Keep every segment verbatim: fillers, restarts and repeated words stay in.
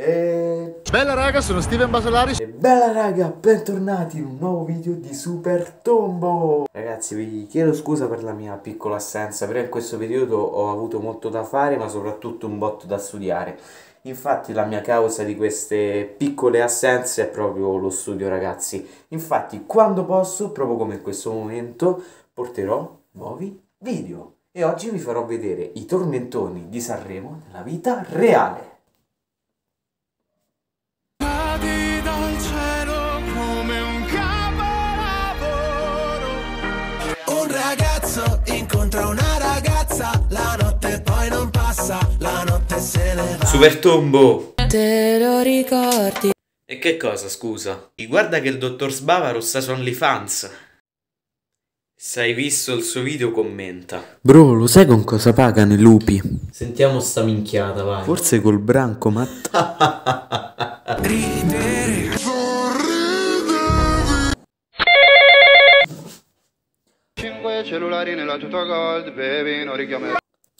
E... Bella raga, sono Steven Basolari. E bella raga, bentornati in un nuovo video di Super Tombo. Ragazzi, vi chiedo scusa per la mia piccola assenza, però in questo periodo ho avuto molto da fare, ma soprattutto un botto da studiare. Infatti la mia causa di queste piccole assenze è proprio lo studio, ragazzi. Infatti quando posso, proprio come in questo momento, porterò nuovi video. E oggi vi farò vedere i tormentoni di Sanremo nella vita reale. Incontra una ragazza, la notte poi non passa, la notte se ne va. Super Tombo! Te lo ricordi? E che cosa, scusa? E guarda che il dottor Sbavaro sta su OnlyFans. Se hai visto il suo video commenta. Bro, lo sai con cosa pagano i lupi? Sentiamo sta minchiata, vai. Forse col branco, ma... Ridere. Cinque cellulari nella tuta gold, baby, non richiami.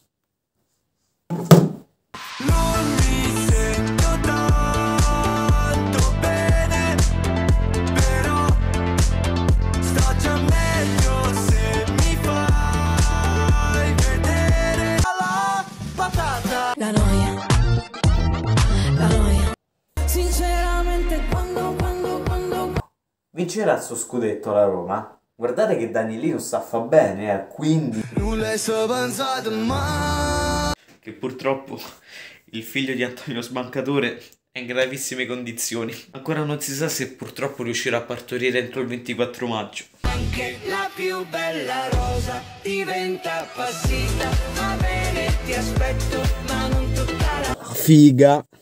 Non mi sento tanto bene, però sto già meglio se mi fai vedere la patata. La noia, la noia. Sinceramente quando, quando, quando Vincerà il suo scudetto la Roma? Guardate che Danielino sta fa bene, eh, quindi... Nulla è so pensato mai. Che purtroppo il figlio di Antonio Sbancatore è in gravissime condizioni. Ancora non si sa se purtroppo riuscirà a partorire entro il ventiquattro maggio. Anche la più bella rosa diventa appassita. Va bene, ti aspetto, ma non tutta la Figa!